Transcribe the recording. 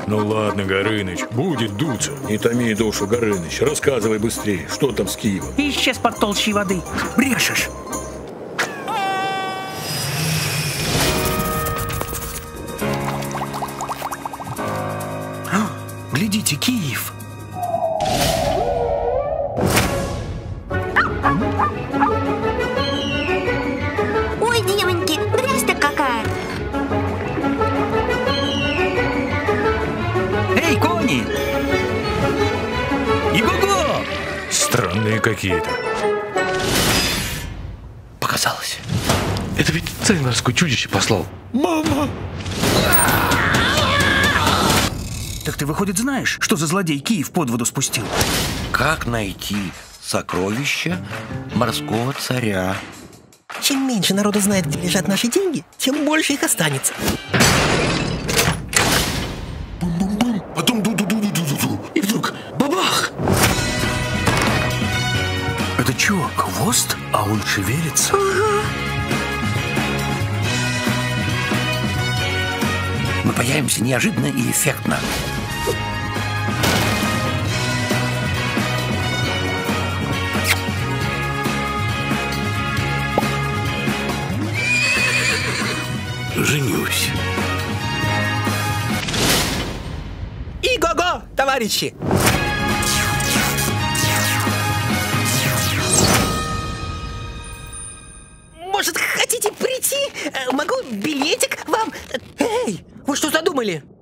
Ну ладно, Горыныч, будет дуться. Не томи душу, Горыныч, рассказывай быстрее, что там с Киевом. Исчез под толщей воды. Брешешь. Глядите, Киев. Ой, девоньки, грязь-то какая. Эй, кони! Иго-го! Странные какие-то. Показалось. Это ведь царь морской чудище послал. Мама! Так ты, выходит, знаешь, что за злодей Киев под воду спустил? Как найти сокровища морского царя? Чем меньше народу знает, где лежат наши деньги, тем больше их останется. Бум-бум-бум, потом ду-ду-ду-ду-ду-ду. И вдруг бабах! Это чё, хвост? А он шевелится? Мы появимся неожиданно и эффектно. Женюсь. Иго-го, товарищи! Может, хотите прийти? Могу билетик вам? Эй, вы что задумали?